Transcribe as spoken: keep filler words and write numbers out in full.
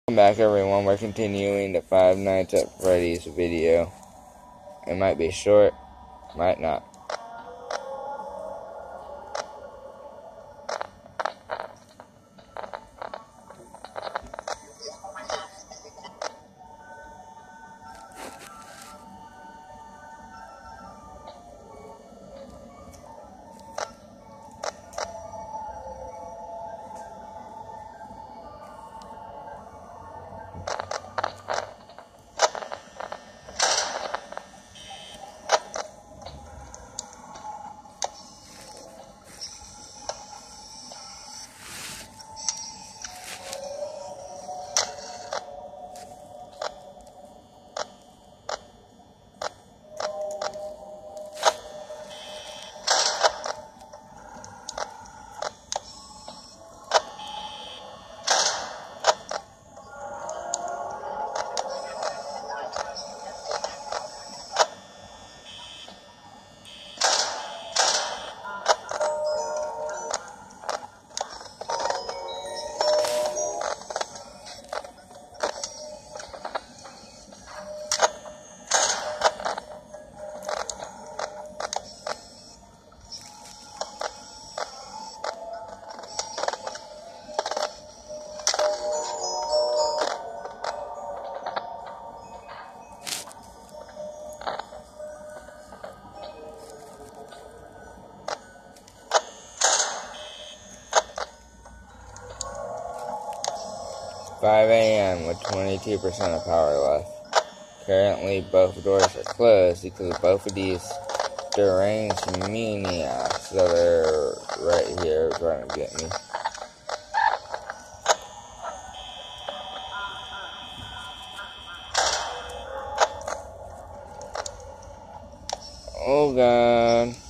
Welcome back, everyone. We're continuing the Five Nights at Freddy's video. It might be short, might not. five A M with twenty-two percent of power left. Currently, both doors are closed because both of these deranged maniacs that are right here trying to get me. Oh God.